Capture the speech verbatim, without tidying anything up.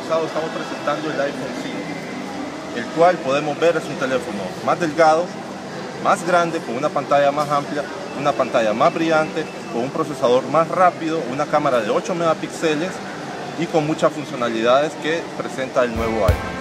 pasado estamos presentando el iPhone cinco, el cual podemos ver es un teléfono más delgado, más grande, con una pantalla más amplia, una pantalla más brillante, con un procesador más rápido, una cámara de ocho megapíxeles y con muchas funcionalidades que presenta el nuevo iPhone.